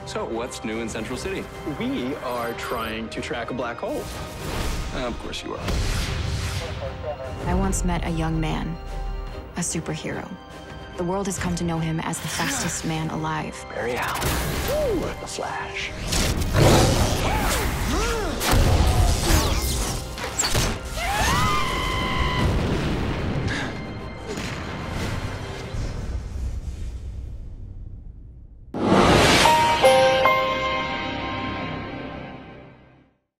So, what's new in Central City? We are trying to track a black hole. Of course you are. I once met a young man, a superhero. The world has come to know him as the fastest man alive. Barry Allen. Ooh, the Flash.